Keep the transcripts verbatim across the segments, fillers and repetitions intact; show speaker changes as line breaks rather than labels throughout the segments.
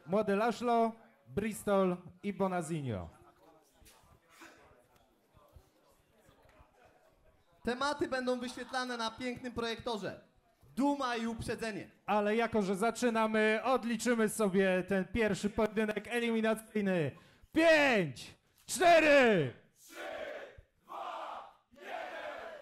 Młody Laszlo, Bristol i Bonazinho.
Tematy będą wyświetlane na pięknym projektorze. Duma i uprzedzenie.
Ale jako, że zaczynamy, odliczymy sobie ten pierwszy pojedynek eliminacyjny. Pięć, cztery, trzy, dwa, jeden.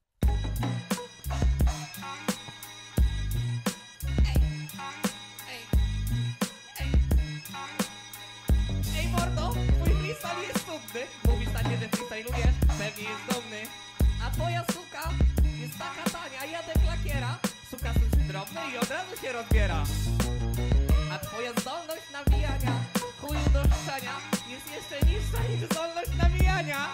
Ej mordo, twój freestyle jest nudny. Mówisz takie, że freestylujesz, pewnie jest dumny. A twoja suka jest taka tania, jadek lakiera. Suka suszy drobny i od razu się rozbiera. A twoja zdolność nawijania, chuju do szczenia, jest jeszcze niższa niż zdolność nawijania.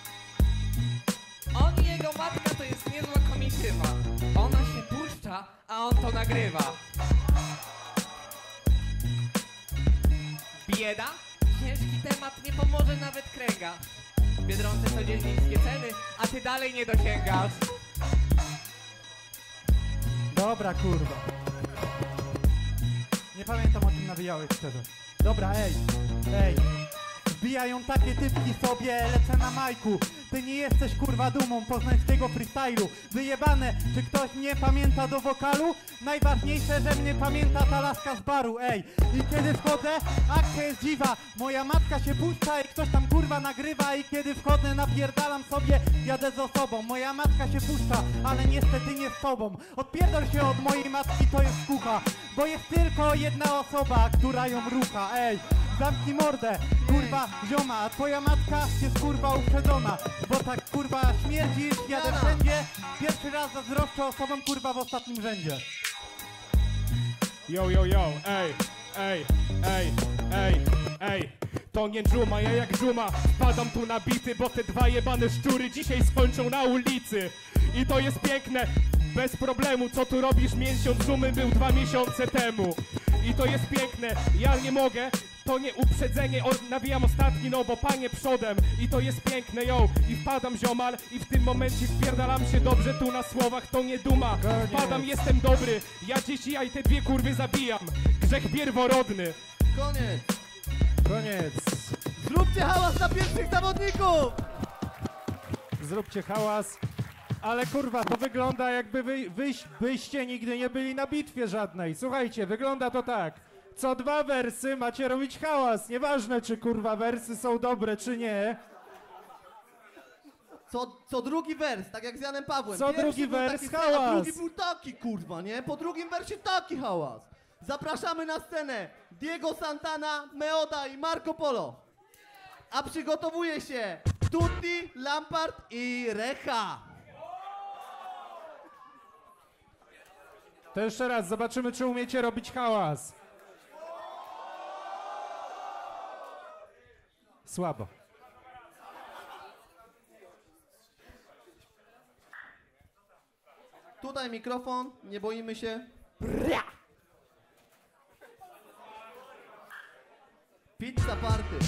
On i jego matka to jest niezła komitywa. Ona się puszcza, a on to nagrywa. Bieda? Ciężki temat, nie pomoże nawet kręga. W Biedronce codziennie niskie ceny, a ty dalej nie dosięgasz.
Dobra, kurwa. Nie pamiętam, o czym nawijałeś szczerze. Dobra, ej, ej. Wbijają takie typki sobie, lecę na majku. Ty nie jesteś kurwa dumą poznańskiego freestylu. Wyjebane, czy ktoś mnie pamięta do wokalu? Najważniejsze, że mnie pamięta ta laska z baru, ej. I kiedy wchodzę, akcja jest dziwa. Moja matka się puszcza i ktoś tam kurwa nagrywa. I kiedy wchodzę, napierdalam sobie, jadę z osobą. Moja matka się puszcza, ale niestety nie z tobą. Odpierdol się od mojej matki, to jest kucha. Bo jest tylko jedna osoba, która ją rucha, ej. Zamknij mordę, kurwa zioma, a twoja matka jest kurwa uprzedzona. Bo tak kurwa śmierdzisz, jadę wszędzie. Pierwszy raz zazdroszczę osobom kurwa w ostatnim rzędzie.
Yo, yo, yo, ej, ej, ej, ej, ej. To nie dżuma, ja jak dżuma wpadam tu na bity, bo te dwa jebane szczury dzisiaj skończą na ulicy. I to jest piękne, bez problemu, co tu robisz, miesiąc dżumy był dwa miesiące temu. I to jest piękne, ja nie mogę, to nie uprzedzenie, o, nawijam ostatni, no bo panie przodem. I to jest piękne, yo, i wpadam ziomal, i w tym momencie wpierdalam się dobrze tu na słowach, to nie duma. Wpadam, jestem dobry, ja dzisiaj te dwie kurwy zabijam. Grzech pierworodny.
Koniec.
Koniec.
Zróbcie hałas na pierwszych zawodników!
Zróbcie hałas. Ale kurwa, to wygląda jakby wy, wyś, byście nigdy nie byli na bitwie żadnej. Słuchajcie, wygląda to tak. Co dwa wersy macie robić hałas. Nieważne, czy kurwa wersy są dobre, czy nie.
Co, co drugi wers, tak jak z Janem Pawłem.
Co
Pierwszy
drugi
był
wers,
taki
hałas.
A drugi był taki, kurwa, nie? Po drugim wersie taki hałas. Zapraszamy na scenę Diego Santana, Meoda i Marco Polo. A przygotowuje się Tutti, Lampard i Recha.
To jeszcze raz, zobaczymy, czy umiecie robić hałas. Słabo.
Tutaj mikrofon, nie boimy się. Pizza party.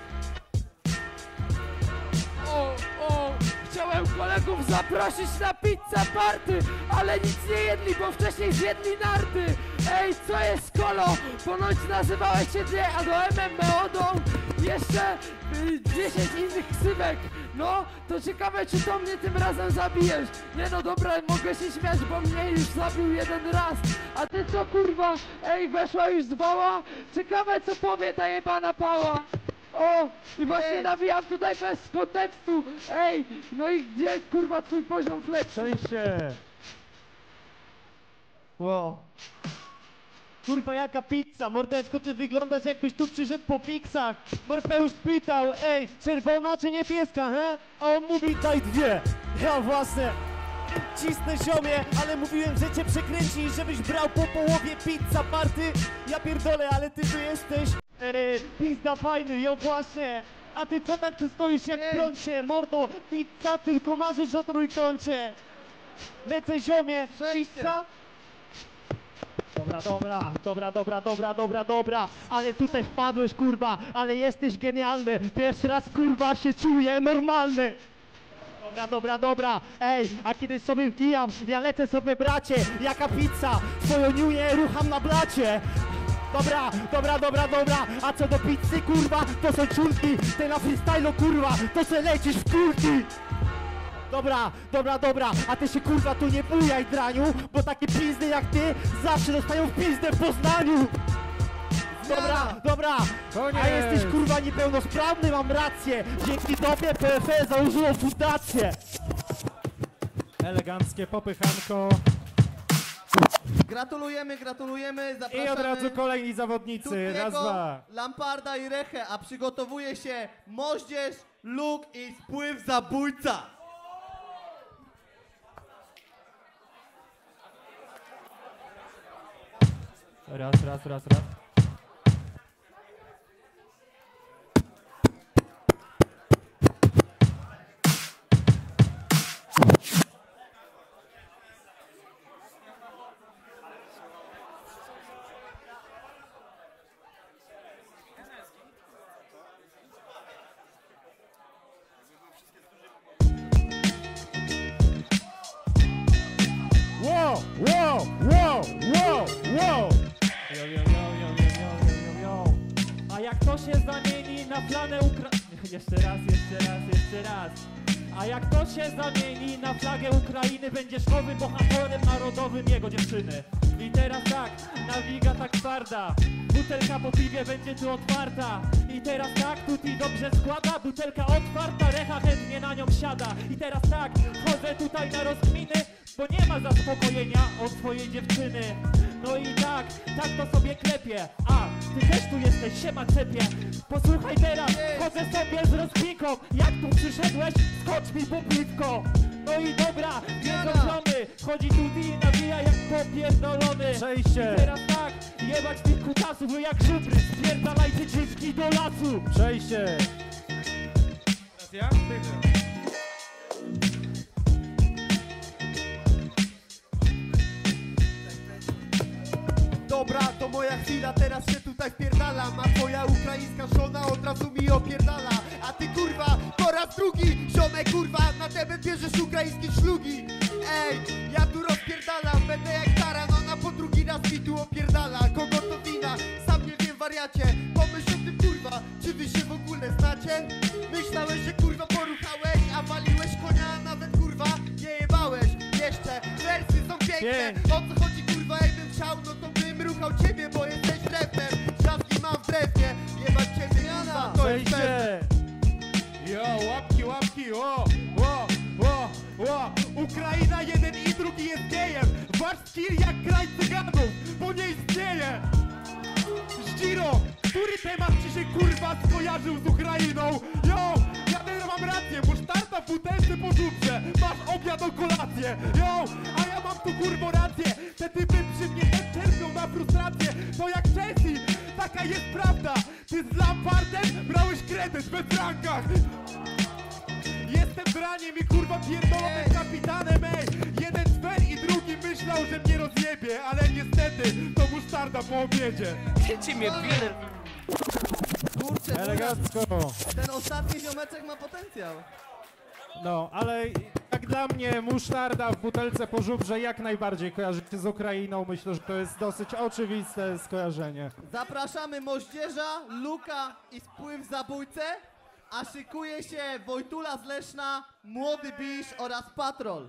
O, o, chciałem kolegów zaprosić na pizza party, ale nic nie jedli, bo wcześniej zjedli narty. Ej, co jest kolo? Ponoć nazywałeś się ty, a do M M Meodą jeszcze y, dziesięć innych ksywek. No, to ciekawe, czy to mnie tym razem zabijesz. Nie no dobra, mogę się śmiać, bo mnie już zabił jeden raz. A ty co kurwa? Ej, weszła już z wała? Ciekawe, co powie ta jebana pała. O, i właśnie Ej. nawijam tutaj bez kontekstu. Ej, no i gdzie kurwa twój poziom flex?
Szczęście. Wow. Kurwa, jaka pizza, mordeczko, ty wyglądasz jakbyś tu przyszedł po piksach. Morfeusz pytał, ej, czerwona czy niebieska, he? A on mówi, daj dwie. Ja własne. Cisnę ziomie, ale mówiłem, że cię przekręci, żebyś brał po połowie pizza party. Ja pierdolę, ale ty tu jesteś. Eee, pizza fajny, ja właśnie. A ty co tak tu stoisz jak w prącie, mordo? Pizza, tylko marzysz o trójkącie. Lecę ziomie, pizza. Dobra, dobra, dobra, dobra, dobra, dobra, dobra, ale tutaj wpadłeś, kurwa, ale jesteś genialny, pierwszy raz, kurwa, się czuję normalny. Dobra, dobra, dobra, ej, a kiedy sobie wbijam, ja lecę sobie, bracie, jaka pizza, twoją niuję rucham na blacie. Dobra, dobra, dobra, dobra, a co do pizzy, kurwa, to są ciulki, ty na freestylu, kurwa, to se lecisz w kulki. Dobra, dobra, dobra, a ty się kurwa tu nie bujaj, draniu, bo takie pizdy jak ty zawsze dostają w pizdę w Poznaniu. Dobra, dobra,
Koniec.
a jesteś kurwa niepełnosprawny, mam rację, dzięki tobie P F E założyło fundację.
Eleganckie popychanko.
Gratulujemy, gratulujemy, zapraszamy
I od razu kolejni zawodnicy. Raz,
Tuttiego,
dwa.
Lamparda i Rechę, a przygotowuje się Moździerz, Luk i Spływ Zabójca.
Raz, raz, raz, raz.
Wow, wow, wow, wow, wow.
Yo, yo, yo, yo, yo, yo, yo, yo. A jak to się zamieni na flagę Ukra... Jeszcze raz, jeszcze raz, jeszcze raz. A jak to się zamieni na flagę Ukrainy, będziesz nowym bohaterem narodowym jego dziewczyny. I teraz tak, nawiga tak twarda, butelka po piwie będzie tu otwarta. I teraz tak, Tutti dobrze składa, butelka otwarta, Recha chętnie na nią siada. I teraz tak, chodzę tutaj na rozkminy, bo nie ma zaspokojenia od swojej dziewczyny. No i tak, tak to sobie klepie. A, ty też tu jesteś, siema cepie. Posłuchaj teraz, chodzę sobie z rozkminką. Jak tu przyszedłeś, skocz mi po piwko. No i dobra, niedobrony, chodzi Tutti i nawija jak popierdolony.
Przejście.
I teraz tak, jebać tych kutasów, wy jak żubry, spierdalajcie dziwki do lasu.
Przejście.
Teraz ja? Ty.
Dobra, to moja chwila, teraz się tutaj wpierdalam. A twoja ukraińska żona od razu mi opierdala. A ty kurwa, po raz drugi, ziomek kurwa, na tebe bierzesz ukraińskie szlugi. Ej, ja tu rozpierdalam, będę jak taran, ona po drugi raz mi tu opierdala. Kogo to wina? Sam nie wiem, wariacie. Pomyśl o tym kurwa, czy wy się w ogóle znacie? Myślałeś, że kurwa poruchałeś, a waliłeś konia, a nawet kurwa nie jebałeś. Jeszcze, wersy są piękne, o co chodzi kurwa, jakbym chciał, no to bym ruchał ciebie, bo jesteś drewnem. Drzazgi mam w drewnie, jebać ciebie kurwa, to jest pewne.
Przejście.
Jo, łapki, łapki, o, o, o, o. Ukraina jeden i drugi jest gejem. Wasz skill jak kraj cyganów, bo nie istnieje. Zdziro, który temat ci się kurwa skojarzył z Ukrainą? Jo, ja teraz mam rację, bo sztarta w butelce po żubrze. Masz obiad o kolację. Jo, a ja mam tu kurwo rację. Te typy przy mnie też czerpią na frustrację. To jak Chelsea, taka jest prawda. Ty z Lampardem brałeś kredyt we frankach. Jestem braniem i kurwa pierdolonym kapitanem, ej. Jeden cwer i drugi myślał, że mnie rozjebie, ale niestety to musztarda po obiedzie.
Kurczę,
Elegancko.
ten ostatni ziomeczek ma potencjał.
No, ale jak dla mnie musztarda w butelce po żubrze jak najbardziej kojarzy się z Ukrainą. Myślę, że to jest dosyć oczywiste skojarzenie.
Zapraszamy Moździerza, Luka i Spływ Zabójcę, a szykuje się Wojtula z Leszna, Młody Bisz oraz Patrol.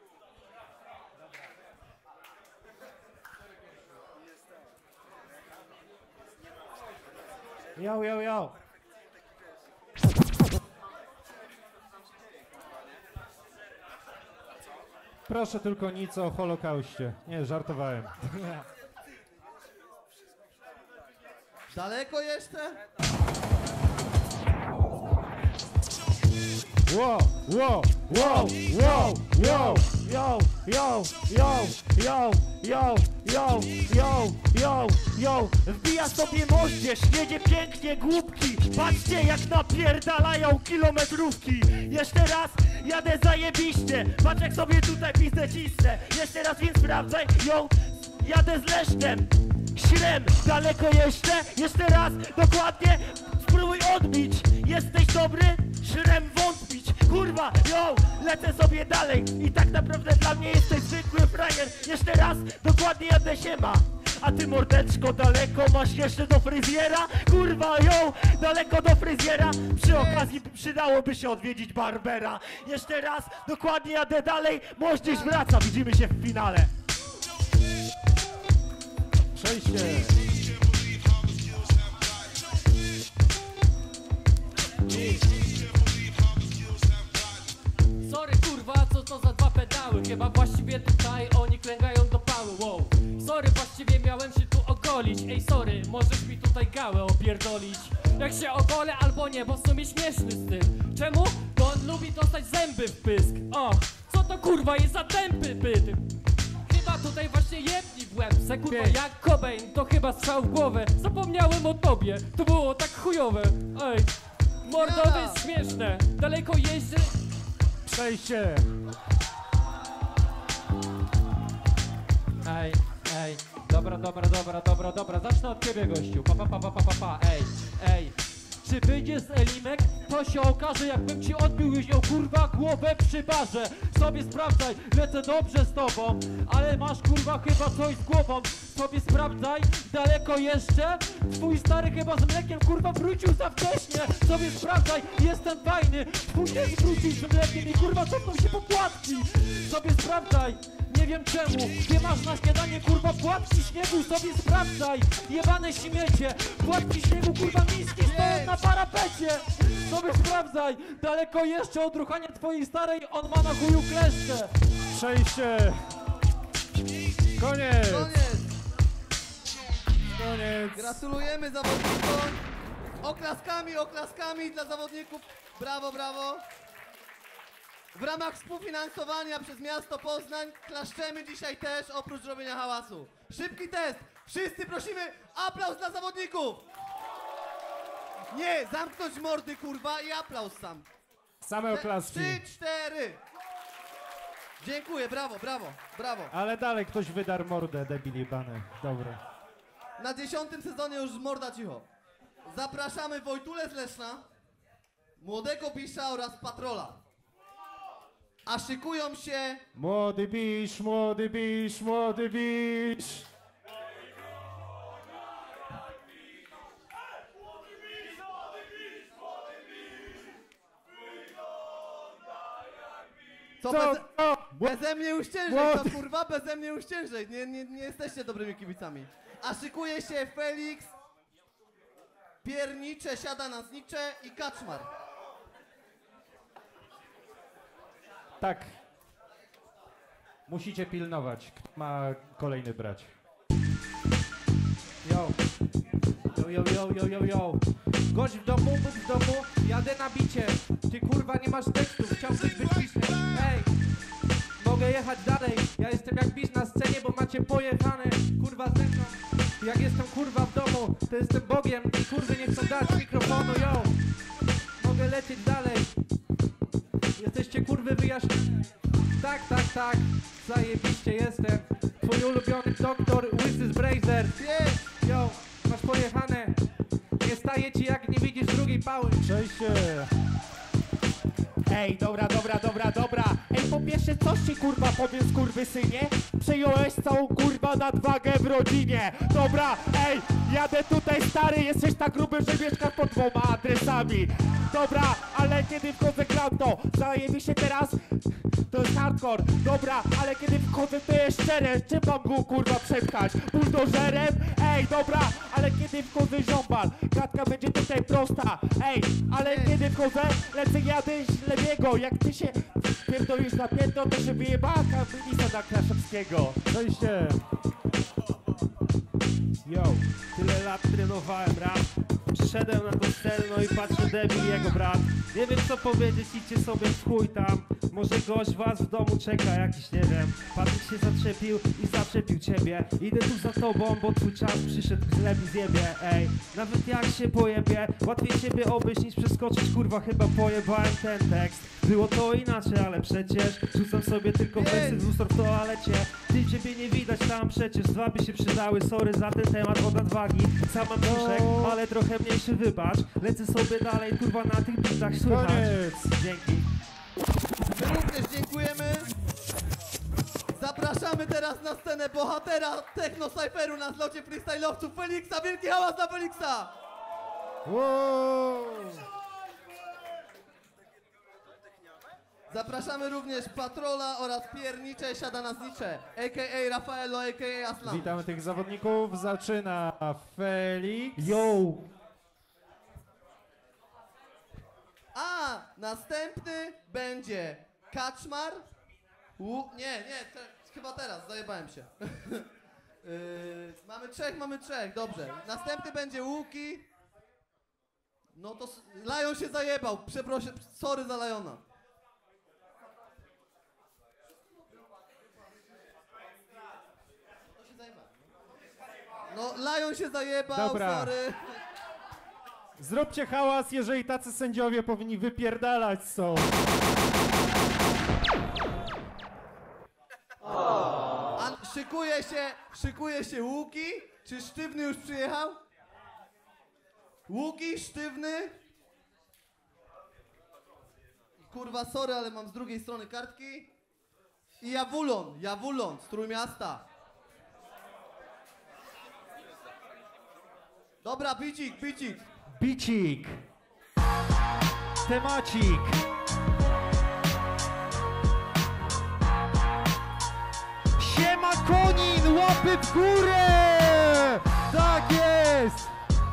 Yo, yo, yo. Proszę tylko nic o Holokauście. Nie, żartowałem.
Daleko jeszcze?
Wow, wow, wow, wow, wow.
Yo, yo, yo, yo, yo, yo, yo, yo, yo. Wbija sobie moździerz, jedzie pięknie głupki. Patrzcie jak napierdalają kilometrówki. Jeszcze raz jadę zajebiście. Patrz jak sobie tutaj pizdę cisnę. Jeszcze raz więc sprawdzaj, yo, jadę z Lesznem. Śrem, daleko jeszcze? Jeszcze raz, dokładnie. Spróbuj odbić. Jesteś dobry? Śrem wątpić. Kurwa, yo, lecę sobie dalej. I tak naprawdę dla mnie jesteś zwykły frajer. Jeszcze raz, dokładnie jadę siema. A ty mordeczko daleko masz jeszcze do fryzjera? Kurwa ją, daleko do fryzjera. Przy okazji przydałoby się odwiedzić barbera. Jeszcze raz, dokładnie jadę dalej, moździerz wraca, widzimy się w finale.
Przejście.
Sorry kurwa, co to za dwa pedały? Chyba właściwie tutaj oni klęgają do pały, wow. Sorry, właściwie miałem się tu ogolić. Ej sorry, możesz mi tutaj gałę opierdolić. Jak się ogolę albo nie, bo w sumie śmieszny z tym. Czemu? Bo on lubi dostać zęby w pysk. O, co to kurwa jest za tępy byt? Chyba tutaj właśnie jebni w łeb. Se kurwa
Pięć.
jak Cobain, to chyba strzał w głowę. Zapomniałem o tobie, to było tak chujowe. Ej, mordo, to jest śmieszne. Daleko jeździ.
Przejście.
Ej, ej, dobra, dobra, dobra, dobra, dobra, zacznę od ciebie gościu, pa, pa, pa, pa, pa, pa, pa. Ej, ej, czy wyjdzie z Elimek? To się okaże, jakbym ci odbił już ją kurwa głowę przy barze. Sobie sprawdzaj, lecę dobrze z tobą, ale masz kurwa chyba coś z głową. Sobie sprawdzaj, daleko jeszcze? Twój stary chyba z mlekiem kurwa wrócił za wcześnie. Sobie sprawdzaj, jestem fajny, twój też wrócił z mlekiem i kurwa cofną się po płatki. Sobie sprawdzaj, nie wiem czemu, nie masz na śniadanie kurwa płatki śniegu. Sobie sprawdzaj, jebane śmiecie, płatki śniegu kurwa miski stoją na parapecie. Sobie sprawdzaj, daleko jeszcze od ruchania twojej starej, on ma na chuju kleszcze.
Przejście. Koniec.
Koniec.
Koniec.
Gratulujemy zawodnikom. Oklaskami, oklaskami dla zawodników. Brawo, brawo. W ramach współfinansowania przez miasto Poznań klaszczemy dzisiaj też, oprócz robienia hałasu. Szybki test. Wszyscy prosimy, aplauz dla zawodników. Nie, zamknąć mordy kurwa i aplauz sam.
Same oklaski.
Trzy, cztery. Dziękuję, brawo, brawo, brawo.
Ale dalej ktoś wydarł mordę, debili bany. Dobra.
Na dziesiątym sezonie już morda cicho. Zapraszamy Wojtulę z Leszna, Młodego Bisza oraz Patrola. A szykują się...
Młody bisz, młody bisz, młody bisz.
Co,
Co?
Bez,
O,
beze mnie uściężej,
Młody-
to kurwa beze mnie uściężej. Nie, nie, nie jesteście dobrymi kibicami. A szykuje się Felix, Piernicze, siada na znicze i Kaczmar.
tak. Musicie pilnować, kto ma kolejny brać.
Yo. Yo, yo, yo, yo, yo, yo. Gość w domu, Bóg w domu, jadę na bicie. Ty kurwa nie masz tekstu, chciałbyś być piszny. Ej, mogę jechać dalej. Ja jestem jak bisz na scenie, bo macie pojechane. Kurwa ze mną. Jak jestem kurwa w domu, to jestem Bogiem i kurwy nie chcą dać mikrofonu, yo. Mogę lecieć dalej. Jesteście kurwy wyjaśnione. Tak, tak, tak. Zajebiście jestem. Twój ulubiony doktor, łysy z Brazer.
Pięć.
Yo, masz pojechane. Nie staje ci jak nie widzisz drugiej pały.
Przejście.
Ej, dobra, dobra, dobra, dobra. Ej, po pierwsze, coś ci kurwa powiem, skurwysynie? Przejąłeś całą kurwa nadwagę w rodzinie. Dobra, ej, jadę tutaj stary, jesteś tak gruby, że mieszkasz pod dwoma adresami. Dobra, ale kiedy wchodzę gram to, zajebie się teraz, to jest hardcore. Dobra, ale kiedy wchodzę to jest szczere, czym mam go kurwa przepchać? Buldożerem? Ej, dobra, ale kiedy wchodzę ziombal, gadka będzie tutaj prosta. Ej, ale kiedy wchodzę, lecę jadę lewiego. Jak ty się pierdolisz na piętro, to się wyjeba kamisa na Kraszewskiego.
Przejście.
Yo, tyle lat trenowałem rap. Przyszedłem na tą scenę, no i patrzę debil jego brat. Nie wiem co powiedzieć, idźcie sobie w chuj tam. Może gość was w domu czeka jakiś, nie wiem. Patryk się zaczepił i zaczepił ciebie. Idę tu za tobą, bo twój czas przyszedł, lepiej zjebie, ej. Nawet jak się pojebie, łatwiej siebie obejść niż przeskoczyć, kurwa chyba pojebałem ten tekst. Było to inaczej, ale przecież rzucam sobie tylko wersy z lustro w toalecie. Ty ciebie nie widać tam przecież, dwa by się przydały, sorry za ten temat od nadwagi. Sam mam brzuszek, ale trochę mniejszy wybacz. Lecę sobie dalej, kurwa na tych bitach słychać.
Koniec.
Dzięki.
My również dziękujemy. Zapraszamy teraz na scenę bohatera Techno Cypheru na zlocie freestyle'owców Feliksa. Wielki hałas na Feliksa!
Wow.
Zapraszamy również Patrola oraz Piernicze Siada na Znicze, a k a. Rafaelo, a k a. Aslan.
Witamy tych zawodników. Zaczyna Felix.
Yo!
A następny będzie Kaczmar. Łu... Nie, nie, te, chyba teraz, zajebałem się. yy, mamy trzech, mamy trzech, dobrze. Następny będzie Łuki. No to s- Lion się zajebał, przeproszę, sorry za Liona. No, Lion się zajebał,
Dobra.
sorry.
Zróbcie hałas, jeżeli tacy sędziowie powinni wypierdalać są.
A szykuje się, szykuje się Łuki. Czy Sztywny już przyjechał? Łuki, Sztywny. Kurwa, sorry, ale mam z drugiej strony kartki. I Jawulon, Jawulon z Trójmiasta. Dobra, bicik, bicik.
Bicik! Temacik! Siema Konin! Łapy w górę! Tak jest!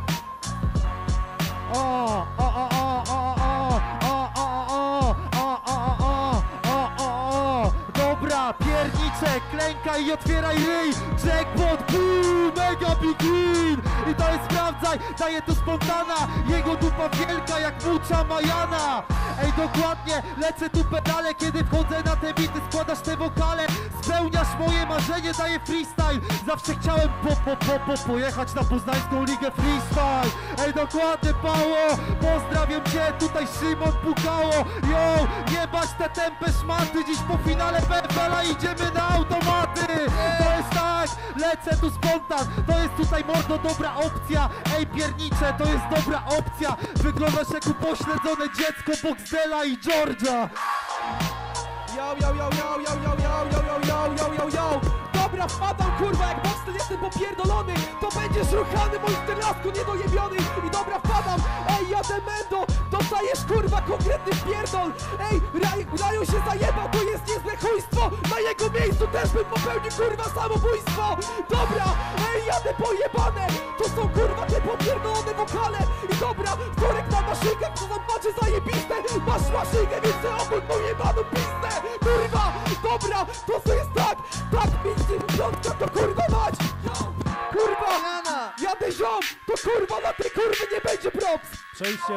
O, o, o, o, o, o, o, o, o, o, o, o, o, o, dobra, pierniczek, klękaj i otwieraj ryj, jackpot, boom, mega big win, i to jest sprawdzaj, daje to spontana, jego dupa wielka jak mucza Majana, ej dokładnie, lecę tu pedale, kiedy wchodzę na te bity, składasz te wokale, spełniasz moje marzenie, daję freestyle, zawsze chciałem po, po, po, po, pojechać na poznańską ligę freestyle, ej dokładnie Pało, pozdrawiam cię, tutaj Szymon Pukało, yo, jebać te tępe szmaty, dziś po finale P F L-a idziemy na automaty, to jest tak, lecę tu spontan, to jest tutaj mordo dobra opcja, ej piernicze, to jest dobra opcja, wyglądasz jak upośledzone dziecko Boxdela i Georgia.
Yo, yo, yo, yo, yo, yo, yo, yo, yo, yo, yo, yo, yo. Dobra, wpadam kurwa, jak Boxtel jestem popierdolony, to będziesz ruchany moim terlasku niedojebiony. I dobra, wpadam, ej, jadę Mendo, dostajesz kurwa konkretny wpierdol. Ej, Raj, Raju się zajebał, to jest niezłe chujstwo. Na jego miejscu też bym popełnił kurwa samobójstwo. Dobra, ej, jadę pojebane, to są kurwa te popierdolone wokale. I dobra, wtorek na maszynkę, co tam macie zajebiste. Masz maszynkę, więc ty ogól pojebaną pistę. Kurwa, dobra, to co jest tak, tak pięćdziesiąt piątka to kurwa mać. Kurwa, jadę ziom, to kurwa na tej kurwy nie będzie props.
Przejście.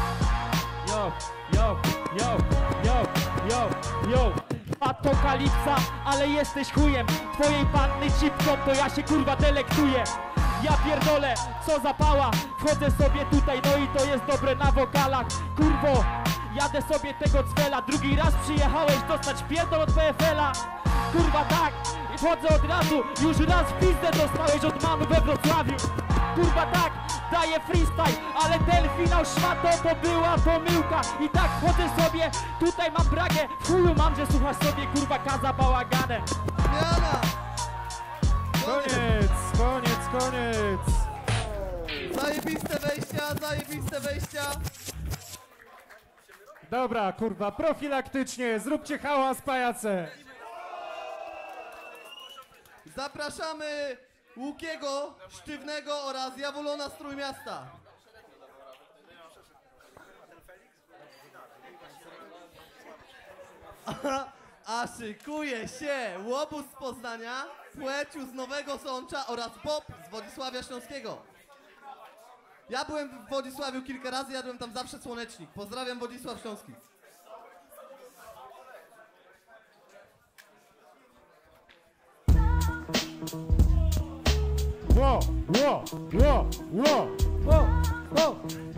Yo, yo, yo, yo, yo, yo. Apokalipsa, ale jesteś chujem. Twojej panny cipką, to ja się kurwa delektuję. Ja pierdolę, co za pała. Wchodzę sobie tutaj, no i to jest dobre na wokalach. Kurwo, jadę sobie tego cwela. Drugi raz przyjechałeś dostać pierdol od P F L-a. Kurwa tak, i wchodzę od razu. Już raz w pizdę dostałeś od mamy we Wrocławiu. Kurwa tak, daję freestyle, ale ten finał szmato to była pomyłka. I tak wchodzę sobie, tutaj mam bragę. W chuju mam, że słuchasz sobie kurwa kaza bałaganę.
Zmiana!
Koniec, koniec, koniec.
Zajebiste wejścia, zajebiste wejścia.
Dobra, kurwa, profilaktycznie, zróbcie hałas, pajace.
Zapraszamy Łukiego, Sztywnego oraz Jawulona z Trójmiasta. A, a szykuje się Łobuz z Poznania, Płeciu z Nowego Sącza oraz Bob z Wodzisławia Śląskiego. Ja byłem w Wodzisławiu kilka razy, jadłem tam zawsze słonecznik. Pozdrawiam Wodzisław Śląski.
Ło, ło, ło, ło.
O, o.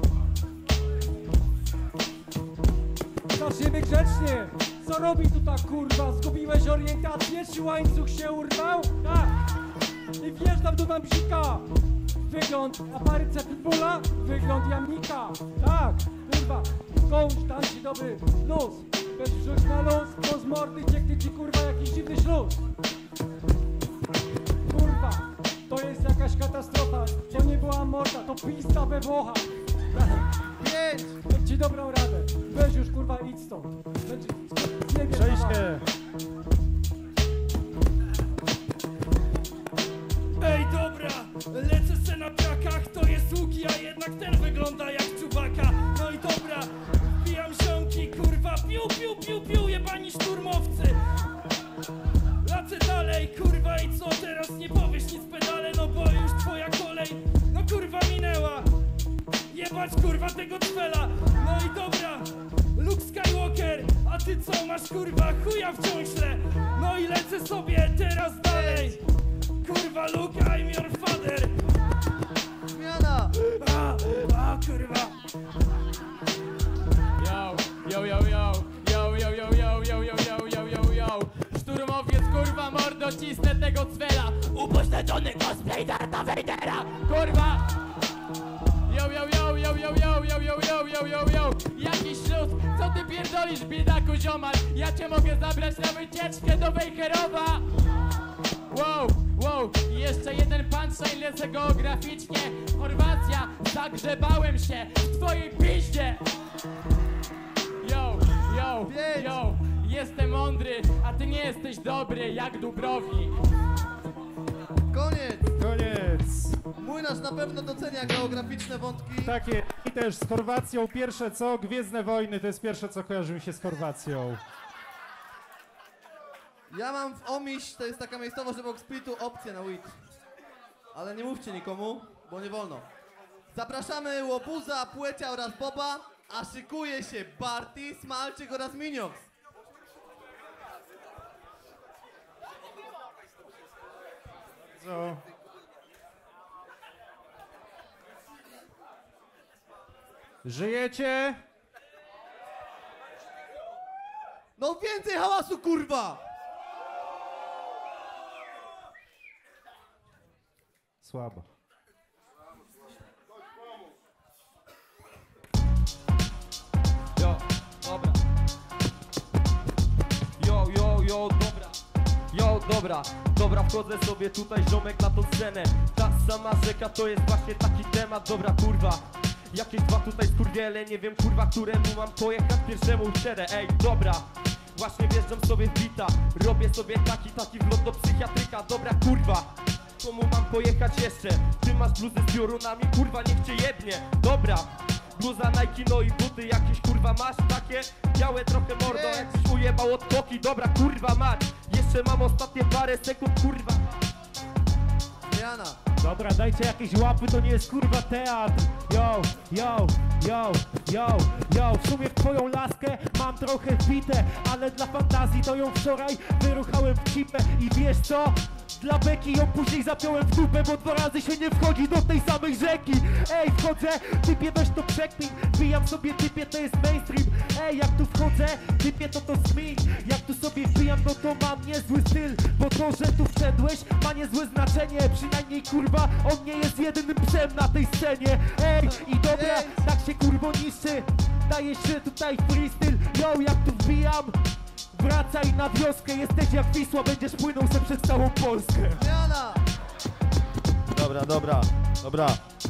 Zaczniemy grzecznie. Co robi tu ta kurwa? Zgubiłeś orientację? Czy łańcuch się urwał? Tak. I wjeżdżam do bzika. Wygląd aparyce pitbulla, wygląd jamnika. Tak, kurwa. Kołcz, tam ci dobry luz.
Weź wrzuć na luz, bo z mordy cieknie ci kurwa jakiś dziwny śluz. Kurwa, to jest jakaś katastrofa. To nie była morda, to pista we Włochach.
Pięć!
Dam ci dobrą radę. Weź już kurwa idź stąd. Będzie nie wiem.
Przejście.
Ej, dobra, lecę se na piakach, to jest łuki, a jednak ten wygląda jak Czubaka. No i dobra, wbijam ziomki, kurwa, piu, piu, piu, piu, jebani szturmowcy. Lecę dalej, kurwa, i co teraz, nie powiesz nic pedale, no bo już twoja kolej, no kurwa, minęła. Jebać, kurwa, tego cwela, no i dobra, Luke Skywalker, a ty co, masz, kurwa, chuja wciąż źle. No i lecę sobie teraz dalej. Kurwa, Luke, I'm your father!
Zmiana!
A, a, kurwa!
Yo, yo, yo, yo, yo, yo, yo, yo, yo, yo, yo, yo, yo, yo. Szturmowiec, kurwa, mordo, cisnę tego cwela. Upośledzony cosplay Darta Vadera, kurwa! Yo, yo, yo, yo, yo, yo, yo, yo, yo, yo, yo, yo. Jakiś śluz, co ty pierdolisz, biedaku ziomal? Ja cię mogę zabrać na wycieczkę do Wejherowa. Wow, wow, i jeszcze jeden punchline, lecę geograficznie. Chorwacja, zagrzebałem się w twojej piździe. Yo, yo, yo, jestem mądry, a ty nie jesteś dobry jak Dubrownik.
Koniec!
Koniec.
Mój nasz na pewno docenia geograficzne wątki.
Takie i też z Chorwacją pierwsze co, Gwiezdne Wojny to jest pierwsze co kojarzy mi się z Chorwacją.
Ja mam w Omiś, to jest taka miejscowość obok Splitu, opcję na Witch. Ale nie mówcie nikomu, bo nie wolno. Zapraszamy Łobuza, Płecia oraz Boba, a szykuje się Barty, Smalczyk oraz Miniox.
Co? Żyjecie?
No więcej hałasu, kurwa!
Słabo.
Yo, dobra. Yo, yo, yo, dobra. Yo, dobra. Dobra, wchodzę sobie tutaj, ziomek, na tą scenę. Ta sama rzeka to jest właśnie taki temat, dobra, kurwa. Jakieś dwa tutaj skurwiele, nie wiem, kurwa, któremu mam pojechać, pierwszemu usiadę, ej, dobra. Właśnie wjeżdżam sobie w bita, robię sobie taki, taki wlot do psychiatryka, dobra, kurwa. Komu mam pojechać jeszcze? Ty masz bluzę z piorunami, kurwa, niech cię jebnie, dobra. Bluza Nike, no i buty jakieś, kurwa, masz takie? Białe trochę mordo, jakbyś ujebał od koki, dobra, kurwa, mać. Jeszcze mam ostatnie parę sekund, kurwa.
Zmiana.
Dobra, dajcie jakieś łapy, to nie jest kurwa teatr. Yo, yo, yo, yo, yo. W sumie w twoją laskę mam trochę wbite, ale dla fantazji to ją wczoraj wyruchałem w cipę. I wiesz co? Dla beki ją później zapiąłem w dupę, bo dwa razy się nie wchodzi do tej samej rzeki. Ej, wchodzę, typie weź to przekmin. Wbijam sobie typie, to jest mainstream. Ej, jak tu wchodzę, typie to to zmień. Jak tu sobie wbijam, no to mam niezły styl. Bo to, że tu wszedłeś, ma niezłe znaczenie. Przynajmniej kurwa, on nie jest jedynym psem na tej scenie. Ej, i dobra, tak się kurwo niszczy. Daje się tutaj freestyle. Yo, jak tu wbijam, wracaj na wioskę, jesteś jak Wisła, będziesz płynął se przez całą Polskę.
Zmiana!
Dobra, dobra, dobra.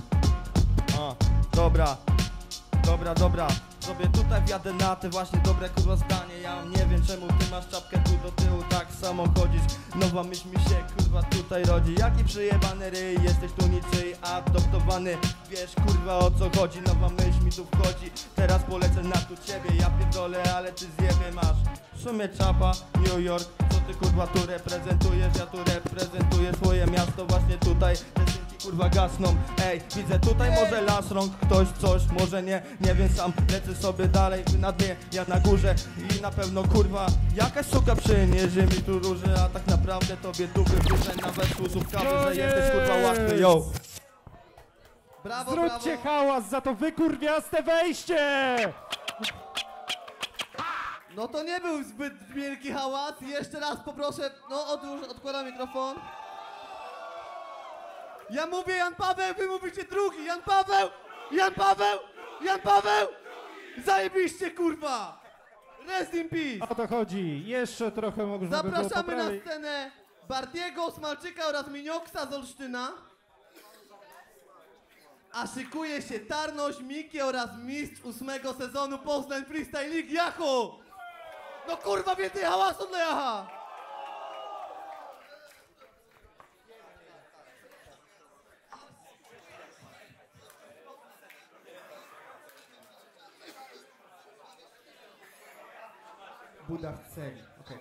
A, dobra, dobra, dobra. Sobie tutaj wjadę na te właśnie dobre kurwa zdanie. Ja nie wiem czemu ty masz czapkę tu do tyłu, tak samo chodzisz. Nowa myśl mi się kurwa tutaj rodzi. Jaki przyjebany ryj, jesteś tu niczyj adoptowany. Wiesz kurwa o co chodzi, nowa myśl mi tu wchodzi. Teraz polecę na tu ciebie, ja pierdolę, ale ty zjebie masz. W sumie czapa, New York, co ty kurwa tu reprezentujesz? Ja tu reprezentuję swoje miasto, właśnie tutaj te synki kurwa gasną. Ej, widzę tutaj może las rąk, ktoś coś, może nie, nie wiem sam. Lecę sobie dalej, wy na dnie, ja na górze. I na pewno kurwa, jakaś suka przyniesie mi tu róży. A tak naprawdę tobie dupy wróżę, nawet sposób kawy, że jesteś kurwa łatwy, yo.
Brawo,
Zróbcie
brawo!
hałas za to wykurwiaste wejście!
No to nie był zbyt wielki hałas. Jeszcze raz poproszę, no odłóż, odkładam mikrofon. Ja mówię Jan Paweł, wy mówicie drugi. Jan Paweł! Jan Paweł! Jan Paweł! Zajebiście kurwa! Rest in peace!
O to chodzi. Jeszcze trochę można by było
Zapraszamy na
poprawić.
scenę Bartiego Smalczyka oraz Minioksa z Olsztyna. A szykuje się Tarnoś, Miki oraz mistrz ósmego sezonu Poznań Freestyle League, Jachu! No kurwa, więcej hałasu dla Jacha!
Buda w celi, okej.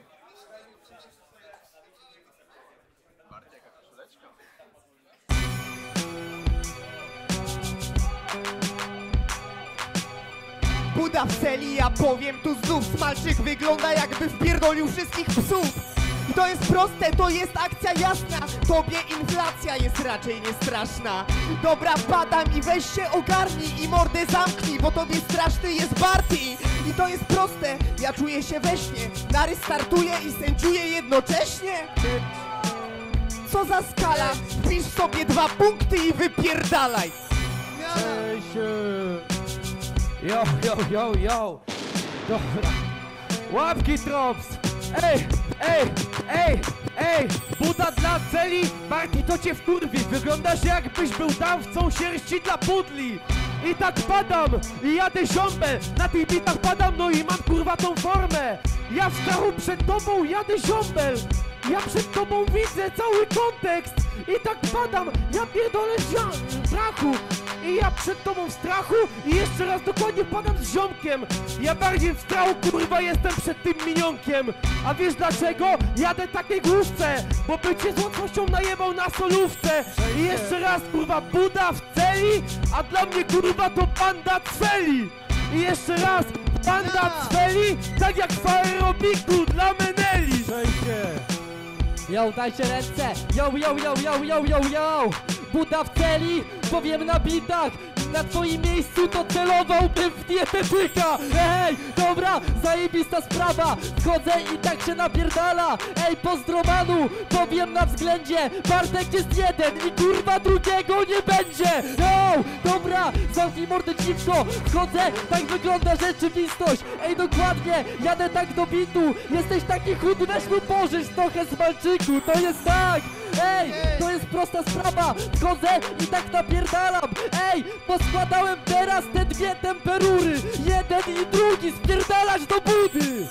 Buda w celi, ja powiem tu znów. Smalczyk wygląda jakby wpierdolił wszystkich psów. I to jest proste, to jest akcja jasna. Tobie inflacja jest raczej nie straszna. Dobra, padam i weź się ogarnij i mordę zamknij, bo tobie straszny jest Barty. I to jest proste, ja czuję się we śnie. Nary startuję i sędziuję jednocześnie. Co za skala? Wpisz sobie dwa punkty i wypierdalaj.
Cześć.
Yo, yo, yo, yo! Dobra. Łapki Trops! Ej, ej, ej, ej! Buda dla celi! Barti to cię wkurwi! Wyglądasz jakbyś był dawcą sierści dla pudli! I tak padam! I jadę ziombę! Na tych bitach padam, no i mam kurwa tą formę! Ja w strachu przed tobą jadę ziombel! Ja przed tobą widzę cały kontekst! I tak padam! Ja pierdolę w strachu! I ja przed tobą w strachu i jeszcze raz dokładnie padam z ziomkiem. Ja bardziej w strachu kurwa jestem przed tym minionkiem. A wiesz dlaczego? Jadę takiej główce, bo by cię z łatwością najebał na solówce. I jeszcze raz kurwa Buda w celi, a dla mnie kurwa to banda celi. I jeszcze raz banda celi, tak jak w aerobiku dla Meneli.
Yo, dajcie ręce! Yo, yo, yo, yo, yo, yo, yo! Buda w celi, powiem na bitach! Na twoim miejscu to celowałbym w dietetyka! Ej, dobra, zajebista sprawa! Wchodzę i tak się napierdala! Ej, pozdromanu, powiem na względzie! Bartek jest jeden i kurwa drugiego nie będzie! Yo, dobra, zamknij mordę dziwko! Wchodzę, tak wygląda rzeczywistość! Ej, dokładnie, jadę tak do bitu! Jesteś taki chudy, weź mu pożycz trochę Smalczyku! To jest tak! Ej, to jest prosta sprawa! Wchodzę i tak napierdalam! Ej, poskładałem teraz te dwie temperury! Jeden i drugi, spierdalać do budy!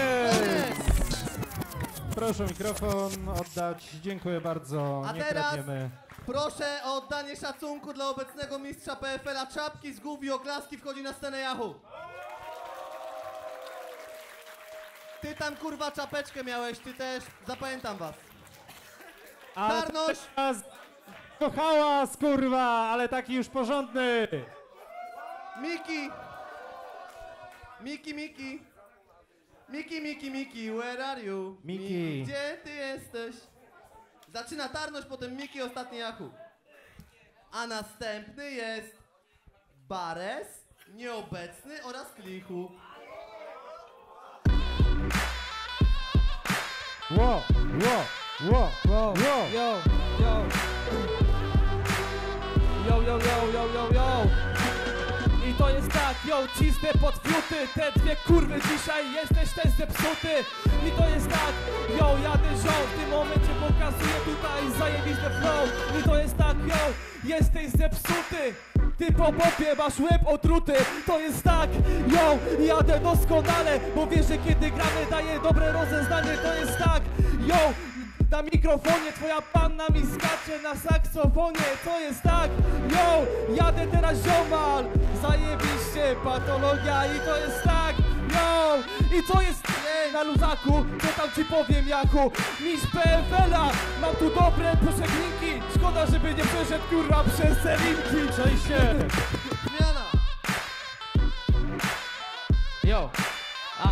Proszę mikrofon oddać. Dziękuję bardzo.
A
Nie
teraz
kradniemy.
proszę o oddanie szacunku dla obecnego mistrza P F L-a. Czapki z głów i oklaski, wchodzi na scenę Jachu. Ty tam kurwa czapeczkę miałeś, ty też, zapamiętam was.
Ale
Tarnoś!
teraz to hałas, kurwa, ale taki już porządny.
Miki! Miki, Miki! Miki, Miki, Miki, where are you?
Miki.
Gdzie ty jesteś? Zaczyna Tarnoś, potem Miki, ostatni Jachu. A następny jest Bares, nieobecny oraz Klichu.
Ło, ło, ło, ło, ło.
Yo, yo! Yo, yo, yo, yo, yo, yo! I to jest tak, yo, cisnę pod fiuty. Te dwie kurwy dzisiaj, jesteś też zepsuty. I to jest tak, yo, jadę ziom. W tym momencie pokazuję tutaj zajebiste flow. I to jest tak, yo, jesteś zepsuty. Ty po popie masz łeb otruty. To jest tak, yo, jadę doskonale. Bo wiesz, że kiedy gramy daje dobre rozeznanie. To jest tak, yo, na mikrofonie twoja panna mi skacze na saksofonie. To jest tak, yo, jadę teraz ziomal. Zajebiście, patologia. I to jest tak, yo, i co jest nie, na luzaku, co tam ci powiem Jachu. Mistrz P F L-a, mam tu dobre poszeglinki. Szkoda, żeby nie przeszedł kurwa przez selinki. Przejście.
Zmiana!
Yo, a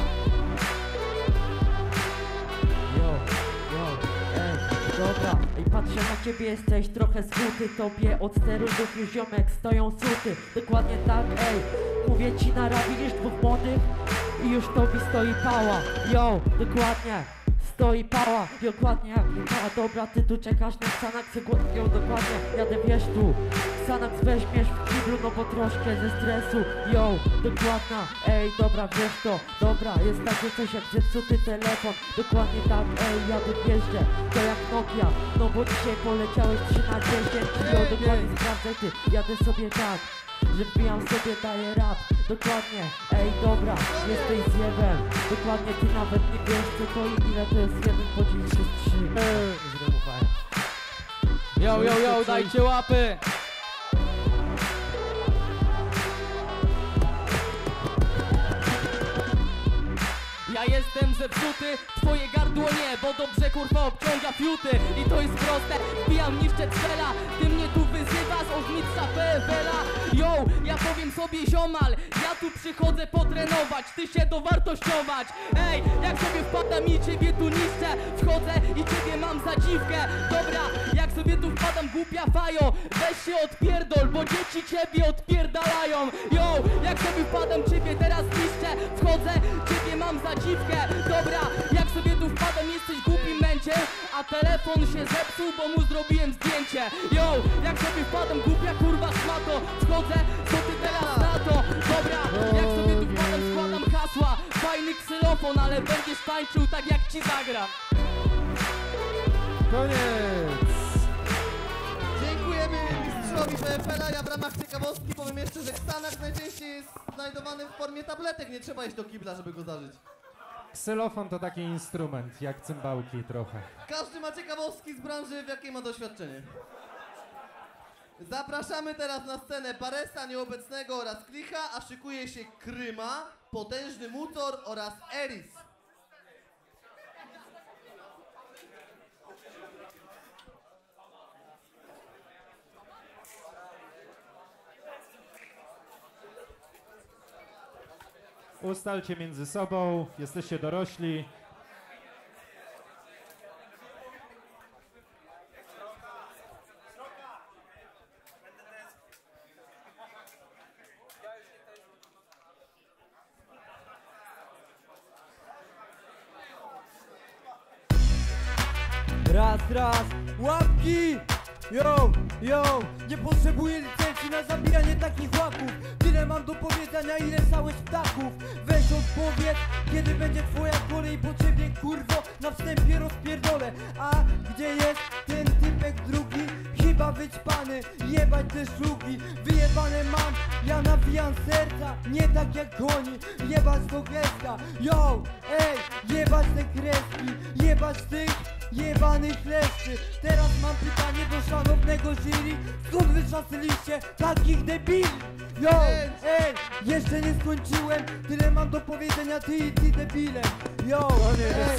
Yo, yo, ej, dobra, ej, patrzę na ciebie, jesteś trochę skuty. Tobie od sterydów już ziomek stoją suty. Dokładnie tak, ej, mówię ci na razie, widzisz dwóch młodych i już tobie stoi pała. Yo, dokładnie, stoi pała, dokładnie jak pała. Dobra, ty tu czekasz na Xanax, głodnią dokładnie, jadę wiesz tu. Xanax weźmiesz w kiblu, no bo troszkę ze stresu. Yo, dokładna, ej, dobra, wiesz to. Dobra, jest takie coś jak zepsuty telefon. Dokładnie tak, ej, jadę w jeździe. To jak Nokia, no bo dzisiaj poleciałeś trzy na dziesięć. Yo, dokładnie sprawdzaj ty, jadę sobie tak, że wbijam sobie, daję rap. Dokładnie, ej, dobra, jesteś zjebem. Dokładnie, ty nawet nie wiesz co to i ile to jest jeden podzielić przez trzy. Źle mówiłem.
Yo, yo, yo, dajcie łapy! Ja jestem zepsuty, twoje gardło nie, bo dobrze kurwa obciąga fiuty. I to jest proste, wbijam niszczę cela, ty mnie tu wyzywasz, ożmica P F L a. Yo, ja powiem sobie ziomal, ja tu przychodzę potrenować, ty się dowartościować. Ej, jak sobie wpadam i ciebie tu niszczę, wchodzę i ciebie mam za dziwkę. Dobra, jak sobie tu wpadam głupia fajo, weź się odpierdol, bo dzieci ciebie odpierdalają. Yo, jak sobie wpadam ciebie teraz niszczę, wchodzę, ciebie mam za dziwkę. Dobra, jak sobie tu wpadam jesteś głupim męciem, a telefon się zepsuł, bo mu zrobiłem zdjęcie. Yo, jak sobie wpadam głupia kurwa szmato, wchodzę, co ty teraz na to? Dobra, jak sobie tu wpadam składam hasła, fajny ksylofon, ale będziesz tańczył tak jak ci zagram.
Koniec!
Dziękujemy mistrzowi P F L a. Ja w ramach ciekawostki powiem jeszcze, że Xanax najczęściej jest znajdowany w formie tabletek. Nie trzeba iść do kibla, żeby go zażyć.
Ksylofon to taki instrument, jak cymbałki trochę.
Każdy ma ciekawostki z branży, w jakiej ma doświadczenie. Zapraszamy teraz na scenę Paresa Nieobecnego oraz Klicha, a szykuje się Kryma, Potężny Mutor oraz Eris.
Ustalcie między sobą, jesteście dorośli.
Raz, raz, łapki! Yo, yo, nie potrzebuję licencji na zabijanie takich łaków. Tyle mam do powiedzenia, ile sałeś ptaków. Weź odpowiedz, kiedy będzie twoja kolej. Po ciebie kurwo, na wstępie rozpierdolę. A gdzie jest ten typek drugi? Chyba wyćpany, jebać te szlugi. Wyjebane mam, ja nawijam serca. Nie tak jak oni, jebać do gesta. Yo, ej, jebać te kreski. Jebać tych jebanych leszczy. Teraz mam pytanie do szanownego jury. Skąd wyczasiliście takich debili? Yo, ej, jeszcze nie skończyłem. Tyle mam do powiedzenia, ty i ty debile. Yo, ej.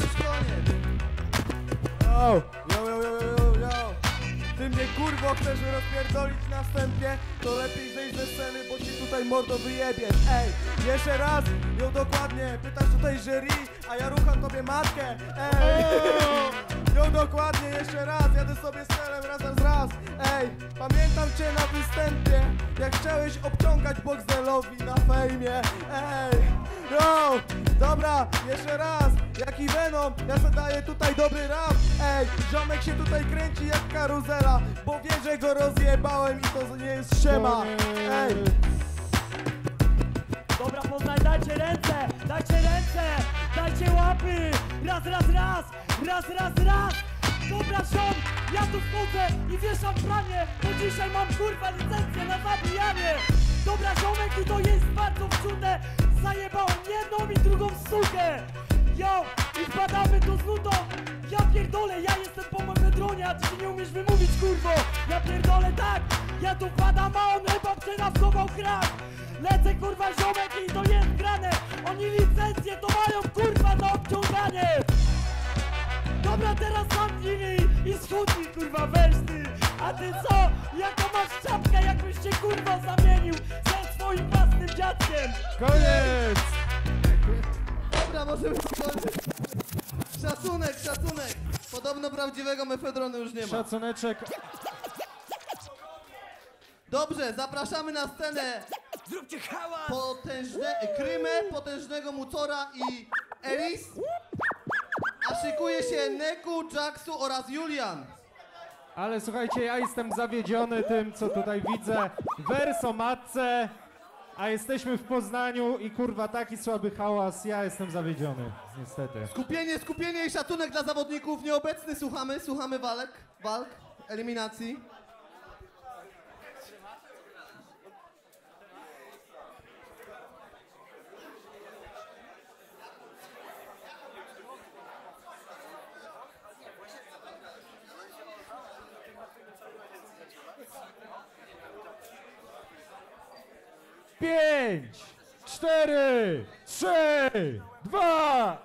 Yo, yo, yo, yo, yo, yo. Ty mnie kurwo chcesz rozpierdolić na wstępie, to lepiej zejść ze sceny, bo ci tutaj mordo wyjebiesz. Ej, jeszcze raz, ją dokładnie, pytasz tutaj jury, a ja rucham tobie matkę. Ej, ją dokładnie, jeszcze raz, jadę sobie z celem raz, raz, raz. Ej, pamiętam cię na występie, jak chciałeś obciągać Boxdelowi na fejmie. Ej, yo, dobra, jeszcze raz, jaki Venom, ja se daję tutaj dobry rap. Ej, ziomek się tutaj kręci jak karuzela, bo wie, że go rozjebałem i to nie jest siema. Ej,
Dobra, poznaj, dajcie ręce, dajcie ręce, dajcie łapy. Raz, raz, raz, raz, raz, raz. Dobra, ziom, ja tu wchodzę i wieszam pranie, bo dzisiaj mam kurwa licencję na zabijanie. Dobra, ziomek, i to jest bardzo wczutne. Zajebałem jedną i drugą sukę. Yo, i wpadamy tu z nudą. Ja pierdolę, ja jestem po mefedronie, a ty się nie umiesz wymówić, kurwo. Ja pierdolę, tak, ja tu wpadam, a on chyba przenawkował crack. Lecę kurwa ziomek i to jest grane. Oni licencję to mają kurwa na obciąganie. Dobra, teraz zamknij i schudnij kurwa weź ty. A ty co? Jaką masz czapkę, jakbyś się kurwa zamienił ze swoim własnym dziadkiem.
Koniec!
Dobra, możemy skończyć. Szacunek, szacunek. Podobno prawdziwego mefedronu już nie ma.
Szacuneczek.
Dobrze, zapraszamy na scenę
Zróbcie hałas!
potężne, Krymę, Potężnego Mutora i Eris. a szykuje się Neku, Jacksu oraz Julian.
Ale słuchajcie, ja jestem zawiedziony tym, co tutaj widzę. Wers o matce, a jesteśmy w Poznaniu i kurwa taki słaby hałas. Ja jestem zawiedziony, niestety.
Skupienie, skupienie i szacunek dla zawodników. Nieobecny, słuchamy, słuchamy walk, walk, eliminacji.
Pięć, cztery, trzy, dwa.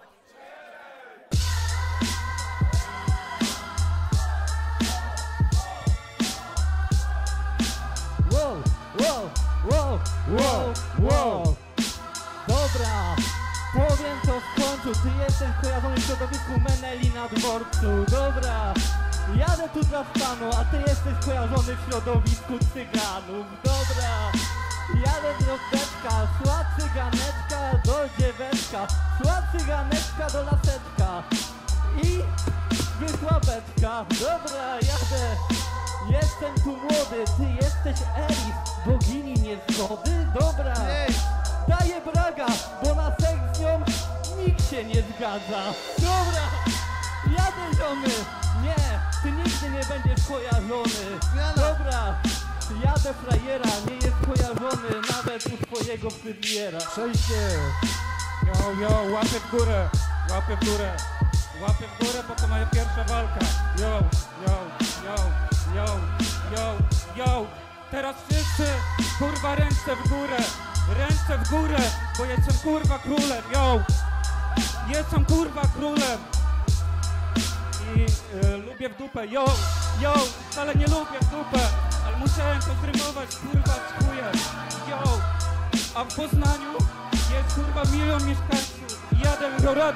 Wow, wow, wow, wow, wow. Dobra, powiem to w końcu. Ty jesteś kojarzony w środowisku Meneli na dworcu. Dobra, jadę tu dla stanu, a ty jesteś kojarzony w środowisku cyganów. Dobra, jadę drobeczka, szła cyganeczka do dzieweczka, szła cyganeczka do laseczka i wyszła beczka. Dobra, jadę. Jestem tu młody, ty jesteś Eris, bogini niezgody? Dobra, daję braga, bo na seks z nią nikt się nie zgadza. Dobra, jadę ziomy, nie, ty nigdy nie będziesz kojarzony. Dobra, jadę frajera, nie jest kojarzony nawet u twojego fryzjera.
Przejście.
Yo, yo, łapy w górę, łapy w górę, łapy w górę, bo to moja pierwsza walka. Yo, yo, yo, yo, yo, yo. Teraz wszyscy, kurwa, ręce w górę, ręce w górę, bo jestem kurwa królem, yo. Jestem kurwa królem. I y, lubię w dupę, yo, yo, wcale nie lubię w dupę, ale musiałem to zrymować, kurwa, z chujem, yo. A w Poznaniu jest kurwa milion mieszkańców i jadę do rad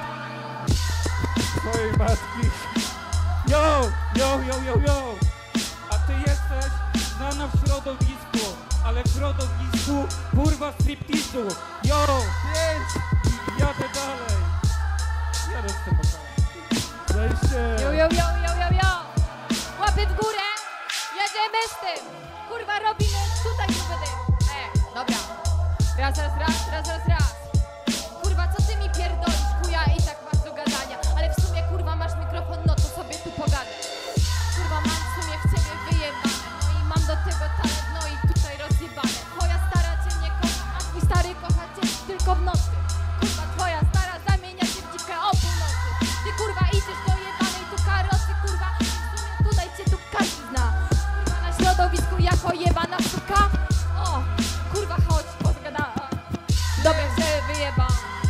Twojej matki.
Yo, yo, yo, yo, yo. A ty jesteś znana w środowisku, ale w środowisku kurwa striptizu. Yo, pięć, jadę dalej. Jadę z tym bokalem.
Przejście.
Jo, jo, jo, jo, jo, jo! Łapy w górę! Jedziemy z tym! Kurwa, robimy tutaj gruby dym! E, dobra. Raz, raz, raz, raz, raz, raz. Kurwa, co ty mi pierdolisz, chuja, i tak masz do gadania. Ale w sumie, kurwa, masz mikrofon, no to sobie tu pogadaj. Kurwa, mam w sumie w ciebie wyjebane. No i mam do tego talent, no i tutaj rozjebane. Twoja stara cię nie kocha, a twój stary kocha cię tylko w nocy. Kurwa, twoja stara zamienia się w dzikę o północy. Ty, kurwa, idziesz do jebanej tu karocy, kurwa. W sumie tutaj cię tu każdy zna. Kurwa, na środowisku jako jebana suka. O, kurwa, chodź, pozgadała. Dobra, się wyjeba.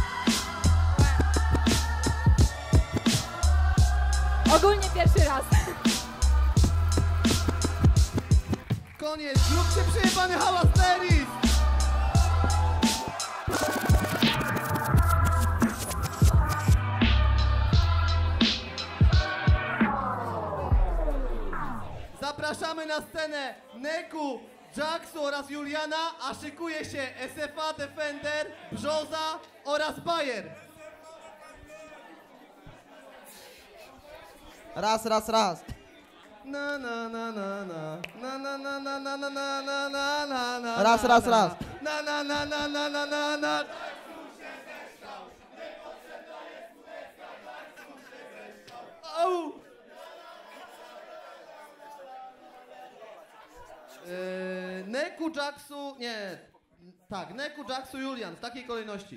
Ogólnie pierwszy raz.
Koniec, zróbcie przejebany hałas, Teris! Zapraszamy na scenę Neku, Jacksu oraz Juliana, a szykuje się S F A Defender, Brzoza oraz Bayer.
Raz, raz, raz.
Na na na na na na na na na na na na na na na na
Raz, raz, raz.
na na na na na na na na. Au! Eee, Neku, Jacksu, nie, tak, Neku, Jacksu, Julian, w takiej kolejności.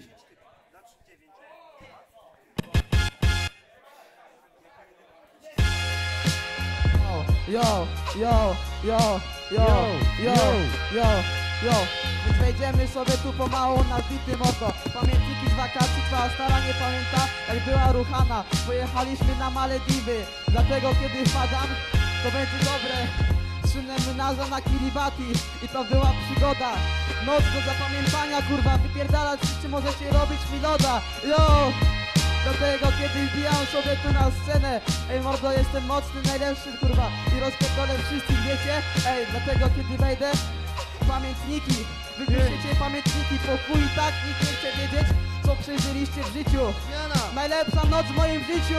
Yo, yo, yo, yo, yo, yo, yo. Więc wejdziemy sobie tu pomału na bity moko. Pamiętniki z wakacji, twoja stara nie pamięta, jak była ruchana. Pojechaliśmy na Malediwy, dlatego kiedy wpadam, to będzie dobre. Trzymamy nazwę na Kiribati i to była przygoda. Noc do zapamiętania, kurwa, wypierdalać wszyscy możecie robić mi loda. Yo! Dlatego kiedy wbijam sobie tu na scenę, ej mordo, jestem mocny, najlepszy, kurwa, i rozpierdolę wszystkich, wiecie? Ej, dlatego kiedy wejdę, pamiętniki, wypiszecie pamiętniki, po chuj i tak nikt nie chce wiedzieć, co przeżyliście w życiu.
Zmiana.
Najlepsza noc w moim życiu.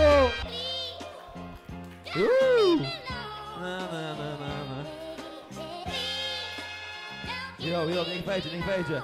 Uuu. Na, na, na, na, na. Yo, yo, niech wejdzie, niech wejdzie.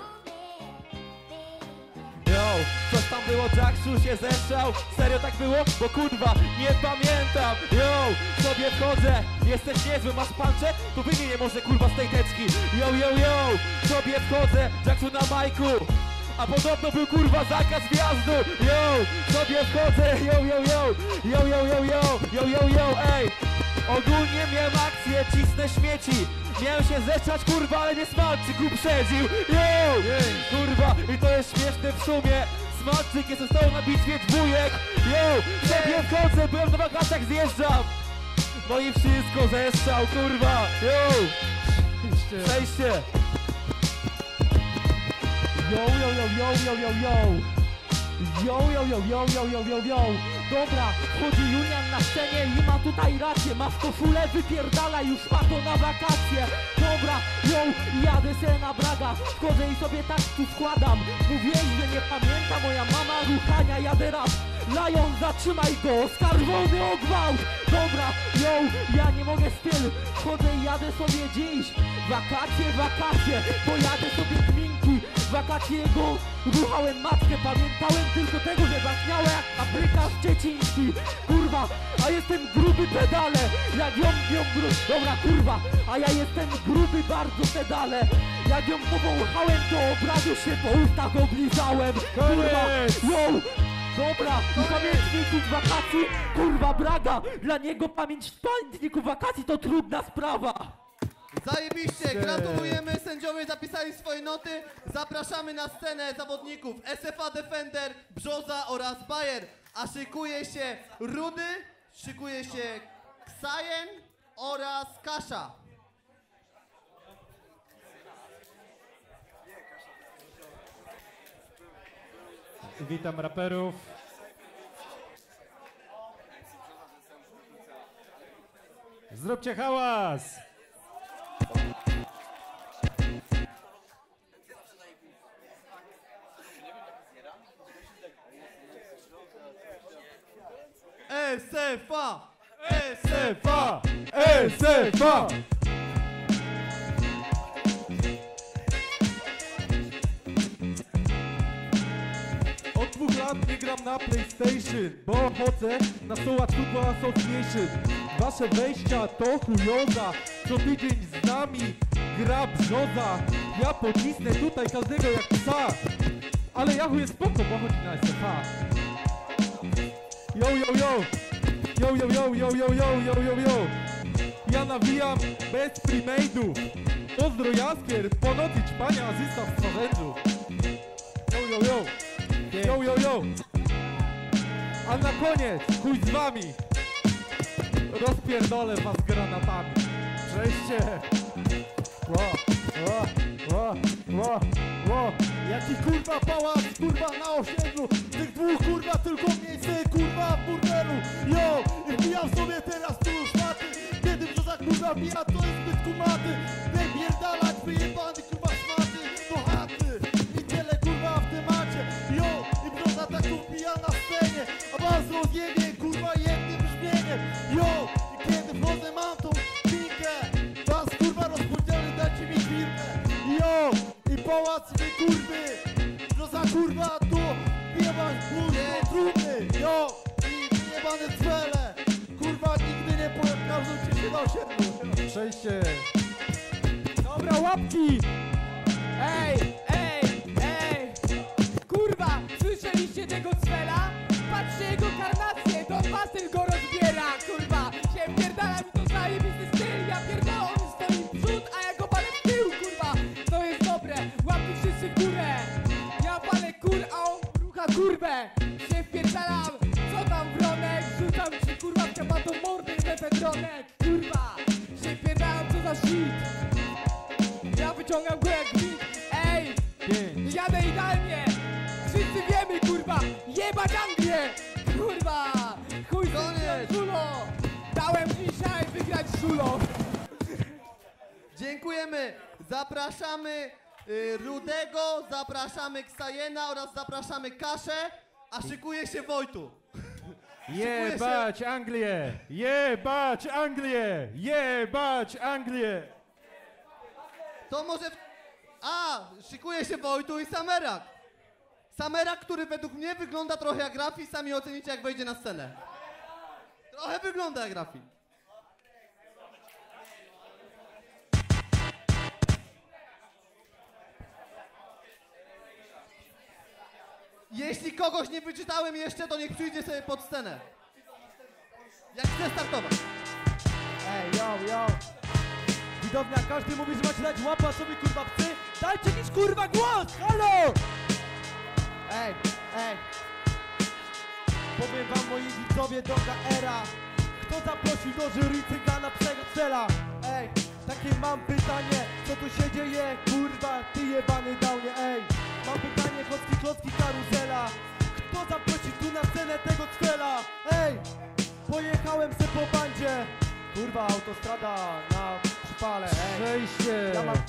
Yo, coś tam było, Jacksu się zeszczał. Serio tak było? Bo kurwa, nie pamiętam. Yo, sobie wchodzę, jesteś niezły, masz pancze? To wymienię może kurwa z tej teczki. Yo, yo, yo, sobie wchodzę, Jacksu na majku. A podobno był kurwa zakaz wjazdu. Yo, sobie wchodzę, yo, yo, yo. Yo, yo, yo, yo, yo, yo, yo, ej. Ogólnie miałem akcję, cisnę śmieci. Miałem się zeszczać kurwa, ale mnie smalczyk uprzedził. Yo, kurwa, i to jest śmieszne w sumie. Smalczyk jest został na bitwie dwójek. Yo, sobie wchodzę, byłem na wakacjach, zjeżdżam. No i wszystko zeszczał, kurwa. Yo, przejście.
Yo, yo, yo, yo, yo, yo, yo. Yo, yo, yo, yo, yo, yo, yo, yo. Dobra, wchodzi Julian na scenie i ma tutaj rację. Ma w koszulę, wypierdala, już ma to na wakacje. Dobra, yo, jadę se na Braga. Wchodzę i sobie tak tu składam. Mówiłeś, że nie pamięta moja mama ruchania, jadę rap. Lion, zatrzymaj go, skarżony o gwałt. Dobra, yo, ja nie mogę styl. Wchodzę i jadę sobie dziś. Wakacje, wakacje, pojadę sobie gminki. Wakacje jego ruchałem matkę, pamiętałem tylko tego, że zachniała jak papryka szczeciński. Kurwa, a jestem gruby pedale, jak ją, ją gru... Dobra, kurwa, a ja jestem gruby bardzo pedale. Jak ją powąchałem, to obrazu się po ustach oblizałem. Kurwa, yo, dobra, i pamiętników wakacji, kurwa Braga. Dla niego pamięć w pamiętniku wakacji to trudna sprawa.
Zajebiście, gratulujemy, sędziowie zapisali swoje noty. Zapraszamy na scenę zawodników S F A Defender, Brzoza oraz Bayer. A szykuje się Rudy, szykuje się Ksajen oraz Kasza.
Witam raperów. Zróbcie hałas!
S F A!
S F A! S F A!
Od dwóch lat nie gram na PlayStation, bo chodzę na Soła Football Association. Wasze wejścia to chujoza, co tydzień z nami gra Brzoza. Ja pocisnę tutaj każdego jak psa, ale Yahoo jest spoko, bo chodzi na S F A. Yo, yo, yo! Yo, yo, yo, yo, yo, yo, yo, yo, yo! Ja nawijam bez premade'ów. Pozdro Jaskier, po nocy ćpania azysta w stworzeniu. Yo, yo, yo! Yo, yo, yo! A na koniec, chuj z wami! Rozpierdolę was granatami. Przejście! Ło, ło, ło, ło, ło!
Jaki kurwa pałac, kurwa na osiedlu. Tych dwóch kurwa tylko miejsce, kurwa w burdelu. Yo, i wbijam sobie teraz tu szmaty. Kiedy Brzoza kurwa bija, to jest zbyt kumaty. Wypierdalać wyjebany kurwa szmaty do chaty. I tyle kurwa w temacie. Yo, i Brzoza tak tu wbija na scenie. A was rozjebie kurwa jednym brzmieniem. Yo, i kiedy wchodzę mam tą pinkę. Was kurwa rozpodzielę, dajcie mi chwilkę. Yo, i pałac i wy kurwy. Brzoza kurwa tu wbijam kurwa trumny. Yo, i wyjebane cwele. Kurwa nigdy nie powiem, każdą cię się na osiedlu.
Przejście!
Dobra, łapki! Ej, ej, ej! Kurwa, słyszeliście tego cwela? Patrzcie jego karnację, Don Bastyl go rozbiera, kurwa! Się pierdala mi to zajebisty styl, ja pierdolę, on stoi w przód, a ja go palę w tył, kurwa! To jest dobre, łapki wszyscy w górę! Ja palę kur, a on rucha kurwę! Się wpierdalam, co tam wronek? Rzucam ci kurwa w ciamatą mordę, mefedronek, kurwa! Się wpierdalam, co za shit! Ja wyciągam go jak gwint, ej!
Pięć.
Jadę idealnie! Wszyscy wiemy, kurwa! Jebać Anglię! Kurwa! Chuj z Żulo! Dałem dzisiaj wygrać z Żulą!
Dziękujemy, zapraszamy y, Rudego, zapraszamy Ksajena oraz zapraszamy Kaszę, a szykuje się Wojtu.
Jebać Anglię! Jebać Anglię! Jebać Anglię!
To może... W... A, szykuje się Wojtu i Samerak. Samerak, który według mnie wygląda trochę jak Rafi, sami ocenicie jak wejdzie na scenę. Trochę wygląda jak Rafi. Jeśli kogoś nie wyczytałem jeszcze, to niech przyjdzie sobie pod scenę. Jak chce startować.
Ej, yo, yo. Widownia, każdy mówi, że macie dać łapa, co wy kurwa psy? Dajcie jakiś kurwa głos, halo! Ej, ej. Powiem wam, moi widzowie, droga era. Kto zaprosił do jury cygana Przegocela? Ej, takie mam pytanie, co tu się dzieje, kurwa, ty jebany downie, ej. Mam pytanie, klocki, klocki, karuzela. Kto zaprosił tu na scenę tego cwela? Ej, pojechałem se po bandzie. Kurwa, autostrada na przypale, ej.
Przejście!
Ja mam...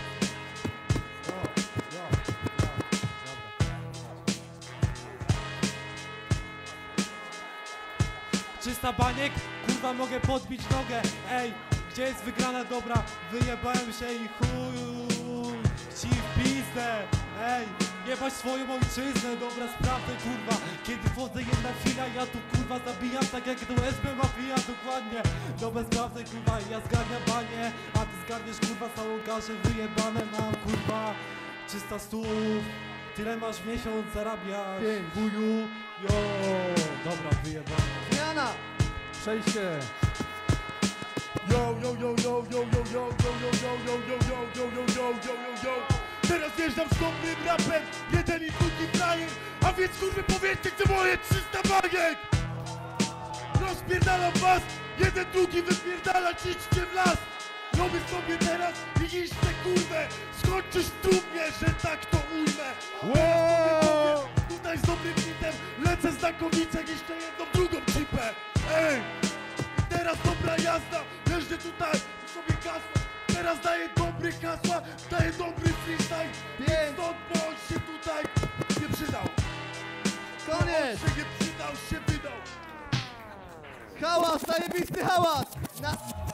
trzysta baniek, kurwa mogę podbić nogę. Ej, gdzie jest wygrana dobra? Wyjebałem się i chuj ci w pizdę. Ej, jebać swoją ojczyznę, dobra sprawdzę kurwa. Kiedy wchodzę jedna chwila, ja tu kurwa zabijam tak jak do S B mafia, dokładnie. Dobra sprawdzę kurwa, ja zgarniam banie, a ty zgarniesz kurwa całą gaszę, wyjebane mam kurwa trzysta stów. Tyle masz w miesiąc zarabiać, chuju, jo. Dobra, wyjebane.
Zmiana!
Przejście!
Yo, yo, yo, yo, yo, yo, yo, yo, yo, yo, yo, yo, yo, yo, yo, yo, yo, yo, yo. Teraz jeżdżam z dobrym rapem, jeden i drugi frajer. A więc kurwy powiedzcie, gdzie moje trzysta baniek. Rozpierdalam was, jeden drugi wypierdala, idźcie w las. Robię sobie teraz i iść tę kurwę. Skończysz w trumnie, że tak to ujmę. Wow. Tutaj z dobrym hitem lecę znakomicie, jeszcze jedną drugą cipę. Ej! Teraz dobra jazda, leżę tutaj sobie kasła. Teraz daję dobry kasła, daję dobry freestyle. Więc stąd, bo on się tutaj nie przydał.
Koniec!
On się nie przydał, się wydał.
Hałas, zajebisty hałas! Na...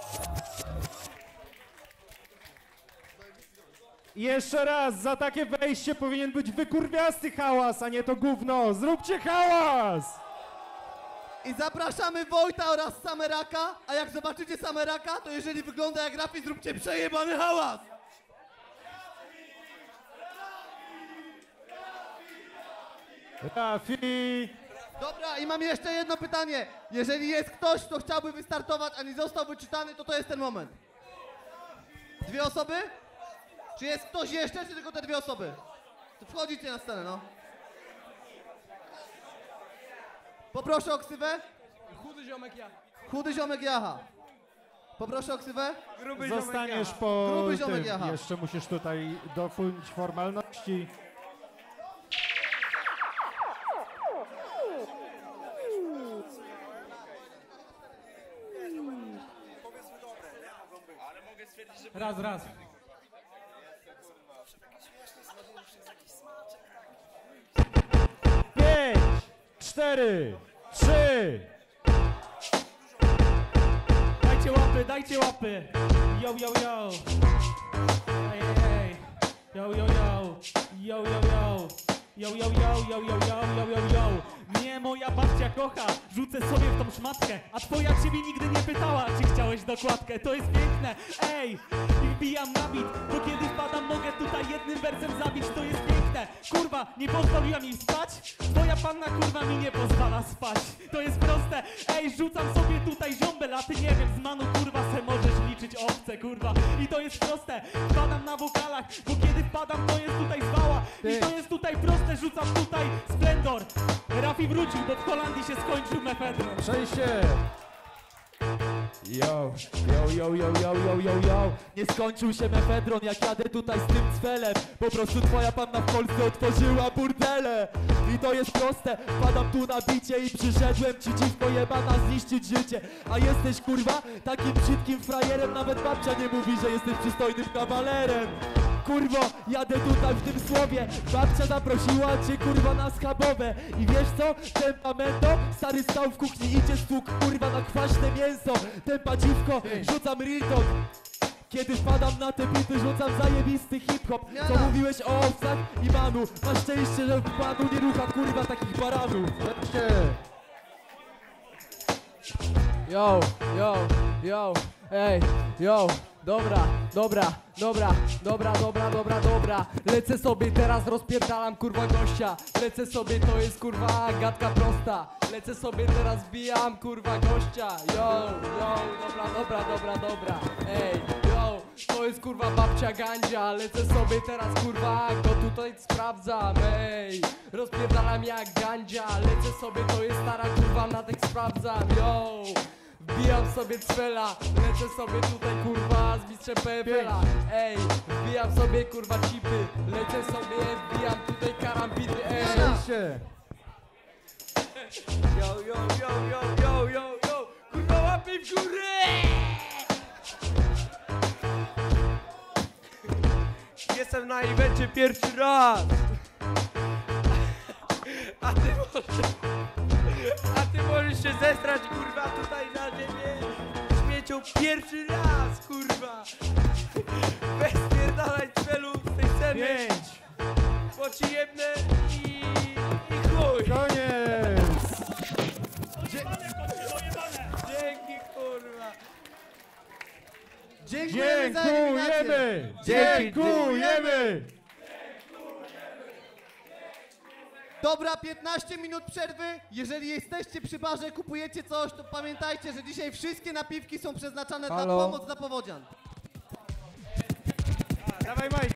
Jeszcze raz, za takie wejście powinien być wykurwiasty hałas, a nie to gówno! Zróbcie hałas!
I zapraszamy Wojta oraz Sameraka, a jak zobaczycie Sameraka, to jeżeli wygląda jak Rafi, zróbcie przejebany hałas!
Rafi!
Dobra, i mam jeszcze jedno pytanie. Jeżeli jest ktoś, kto chciałby wystartować, a nie został wyczytany, to to jest ten moment. Dwie osoby? Czy jest ktoś jeszcze, czy tylko te dwie osoby? To wchodzicie na scenę, no. Poproszę o ksywę.
Chudy ziomek ja.
Chudy ziomek Jaha. Poproszę o ksywę.
Gruby
Zostaniesz po
Gruby ziomek
tym.
Jaha.
Jeszcze musisz tutaj dokończyć formalności.
Raz, raz.
Pięć, cztery, trzy.
Dajcie łapy, dajcie łapy. Yo, yo, yo. Ej, ej, ej. Yo, yo, yo. Yo, yo, yo. Yo, yo, yo, yo, yo, yo, yo, yo, yo. Mnie moja babcia kocha, rzucę sobie w tą szmatkę. A twoja ciebie nigdy nie pytała, czy chciałeś dokładkę. To jest piękne, ej. I wbijam na bit, bo kiedy wpadam mogę tutaj jednym wersem zabić. To jest piękne, kurwa, nie pozwoliła mi spać. Twoja panna kurwa mi nie pozwala spać. To jest proste, ej, rzucam sobie tutaj ziombel. A ty nie wiem, z manu kurwa se możesz liczyć obce, kurwa. I to jest proste, wpadam na wokalach, bo kiedy wpadam to jest tutaj zwała. I to jest tutaj proste, rzucam tutaj splendor. Rafi wrócił, bo w Holandii się skończył mefedron.
Przejście!
Yo, yo, yo, yo, yo, yo, yo, yo. Nie skończył się mefedron, jak jadę tutaj z tym cwelem. Po prostu twoja panna w Polsce otworzyła burdele. I to jest proste, padam tu na bicie i przyszedłem ci dziwko jebana zniszczyć życie. A jesteś kurwa takim brzydkim frajerem, nawet babcia nie mówi, że jesteś przystojnym kawalerem.
kurwo, jadę tutaj w tym słowie. Babcia zaprosiła cię kurwa na schabowe. I wiesz co? Tempa mento, stary stał w kuchni, idzie stuk kurwa na kwaśne mięso. Tempa dziwko, rzucam real talk. Kiedy wpadam na te bity, rzucam zajebisty hip-hop. Co mówiłeś o owcach i manu? Masz szczęście, że w panu nie rucha kurwa takich baranów.
Yo, yo, yo, ej, yo, dobra, dobra, dobra, dobra, dobra, dobra, dobra. Lecę sobie teraz, rozpierdalam kurwa gościa. Lecę sobie, to jest kurwa gadka prosta. Lecę sobie teraz, wbijam kurwa gościa. Yo, yo, dobra, dobra, dobra, dobra, ej, yo. To jest kurwa babcia gandzia. Lecę sobie teraz kurwa, go tutaj sprawdzam, ej. Rozpierdalam jak gandzia. Lecę sobie, to jest stara kurwa, na tych sprawdzam, yo. Wbijam sobie cwela, lecę sobie tutaj kurwa z mistrzem P F L-a. Ej, wbijam sobie kurwa chipy, lecę sobie, wbijam tutaj karambity, ej.
Yo, yo, yo, yo, yo, yo, yo, kurwa łapy w górę! Jestem na evencie pierwszy raz! A ty możesz... A ty możesz się zestrać kurwa tutaj na ziemię śmiecią pierwszy raz kurwa! Bez pierdalaj celu z tej sceny!
Pięć!
Bo ci jebnę i... i chuj!
Koniec!
Dzięki kurwa!
Dziękujemy za eliminację.
Dziękujemy! Dziękujemy!
Dobra, piętnaście minut przerwy. Jeżeli jesteście przy barze, kupujecie coś, to pamiętajcie, że dzisiaj wszystkie napiwki są przeznaczone
Halo?
na pomoc dla powodzian.
Dawaj, Mike!